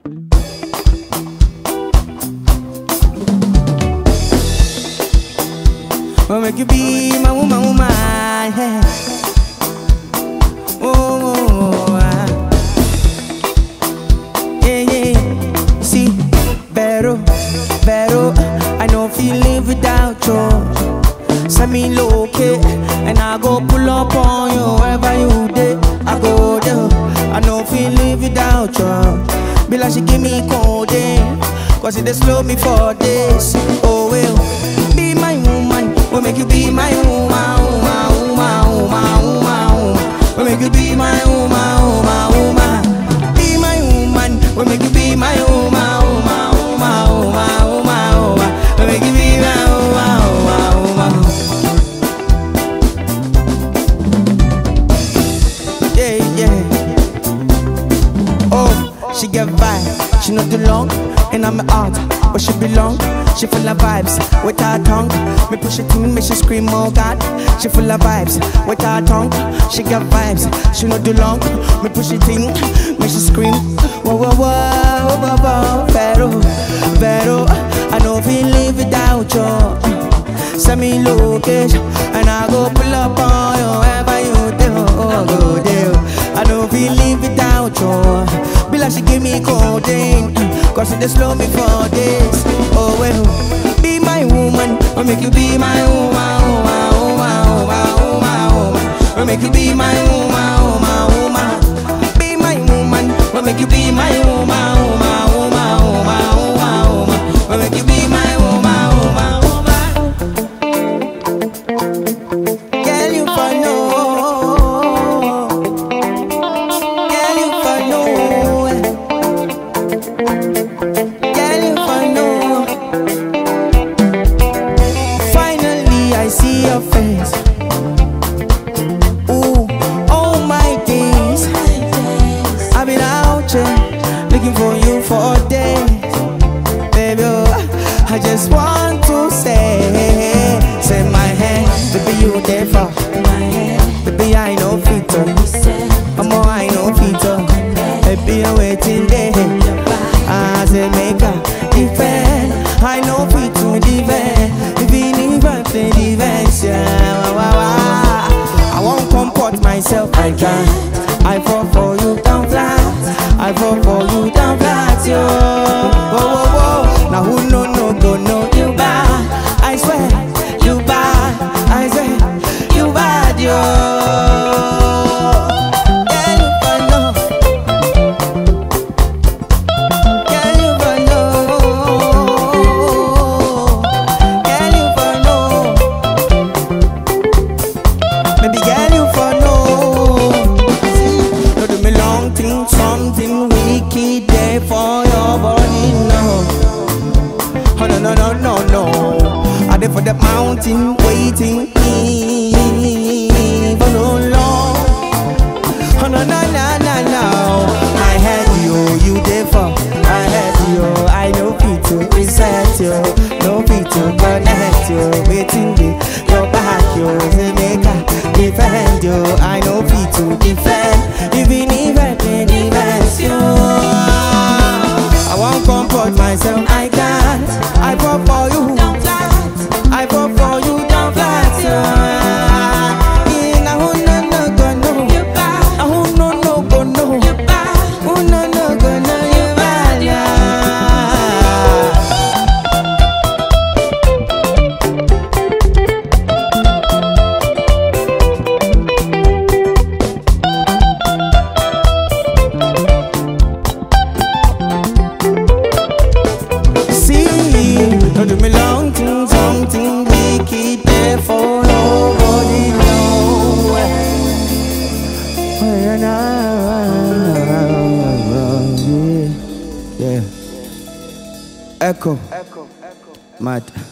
I'll make you be my woman, woman, yeah. Oh, yeah, yeah. See, better, I know feel live without you. Send me low, okay, and I go pull up on you wherever you did. I go there. I know feel live without you. Be like she give me codeine, cause it slow me for days. Oh well, be my woman. We'll make you be my woman, woman, woman, woman, woman. We'll make you be my woman, woman, woman. Be my woman. We'll make you be my woman, woman, woman, woman, woman, woman. We'll make you be my woman, woman, woman. Yeah, yeah. Oh, she get vibe. She not too long, and I'm out, but she belong. She full of vibes with her tongue. Me push it in, make she scream, oh God. She full of vibes with her tongue. She got vibes, she not too long. Me push it in, make she scream, whoa, whoa, whoa, whoa, whoa. Pero, I know feel live without you. Send me location, and I go pull up on you wherever you do. Oh, go there. I don't feel live without you. Be like she give me codeine, cause it slow me for days. Oh well, be my woman. I'll make you be my woman, woman, woman, woman, woman, woman. I'll make you be my woman, woman, woman. Be my woman. I'll make you be my woman, woman, woman, woman, woman, woman. I'll make you be my woman, woman, woman. Girl, you for know. Girl, you for know. Girl, you for know. Finally, I see your face. Ooh, all my days I've been out here looking for you for days. Baby, oh, I just want to say my hand, baby, you there for baby, I know feature. I'm all I know feature. Baby, I'm waiting there. I say make a defend. I know feature defend. Even if I play defense, yeah. I won't comport myself, I can't. I fall for you down flat. I fall for you down flat, yo. Whoa, whoa, whoa. Now who no go know you bad. I swear you bad. I swear you bad, yo. Something wicked there for your body, no. Oh no, no, no, no, no. I there for the mountain waiting for no long. Oh no, no, no, no, no. I had you there for. I had you. I know people reset you, no people connect you. Waiting your back, you to make a defend you. I know people defend, even if I can defend you. I won't comport myself, I can't. I fall for you, I fall for you down flat, yeah. Do me long thing, something wicked there for nobody know. Yeah. Echo. Mad.